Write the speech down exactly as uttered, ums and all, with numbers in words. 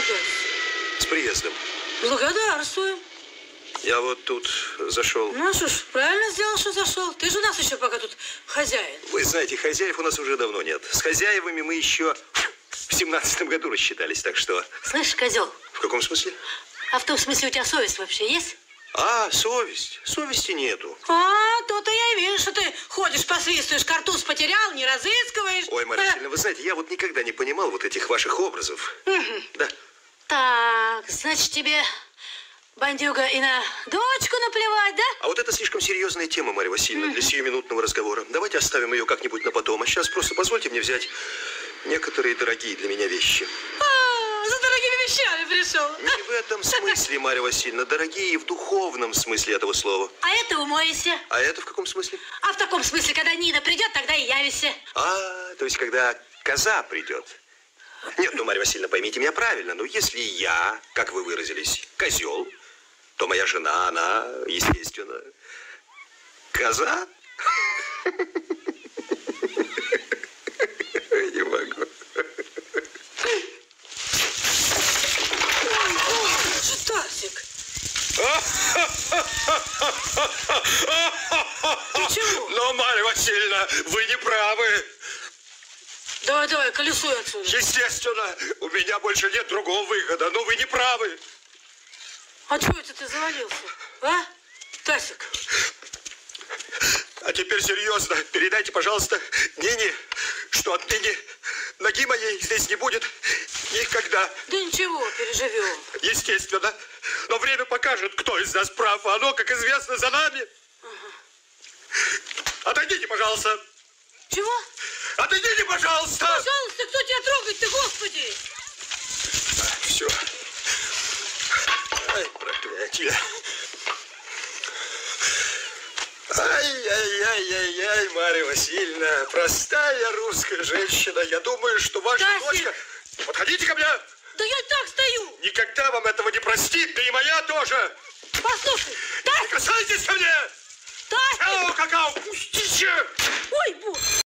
опять? С приездом. Благодарствую. Я вот тут зашел. Ну что ж, правильно сделал, что зашел. Ты же у нас еще пока тут хозяин. Вы знаете, хозяев у нас уже давно нет. С хозяевами мы еще в семнадцатом году рассчитались, так что... Слышь, козел. В каком смысле? А в том смысле у тебя совесть вообще есть? А, совесть. Совести нету. А, то-то я и вижу, что ты ходишь, посвистываешь, картуз потерял, не разыскиваешь. Ой, Марья Васильевна, вы знаете, я вот никогда не понимал вот этих ваших образов. Угу. Да. Так, значит, тебе, бандюга, и на дочку наплевать, да? А вот это слишком серьезная тема, Марья Васильевна, угу. для сиюминутного разговора. Давайте оставим ее как-нибудь на потом. А сейчас просто позвольте мне взять некоторые дорогие для меня вещи. А, за дорогими вещами пришел. Не в этом смысле, Марья Васильевна. Дорогие в духовном смысле этого слова. А это умойся. А это в каком смысле? А в таком смысле, когда Нина придет, тогда и явишься. А, то есть, когда коза придет. Нет, ну, Марья Васильевна, поймите меня правильно. Ну, если я, как вы выразились, козел, то моя жена, она, естественно, коза. Не могу. Стасик. Ты чего? Но, Марья Васильевна, вы не правы. Давай, давай, колесуй отсюда. Естественно, у меня больше нет другого выхода, но вы не правы. А чего это ты завалился, а, Тасик? А теперь серьезно, передайте, пожалуйста, Нине, что отныне ноги моей здесь не будет никогда. Да ничего, переживем. Естественно. Но время покажет, кто из нас прав. А оно, как известно, за нами. Ага. Отойдите, пожалуйста. Чего? Отойдите, пожалуйста. Пожалуйста, кто тебя трогает-то, Господи? А, все. Ай, проклятие. Ай-яй-яй-яй-яй, Марья Васильевна, простая русская женщина. Я думаю, что ваша Тасик. дочка... Не подходите ко мне! Да я так стою! Никогда вам этого не простит, да и моя тоже! Послушай, Не Тасик! касайтесь ко мне! Тасик! Какао, какао, пустите! Ой, Боже!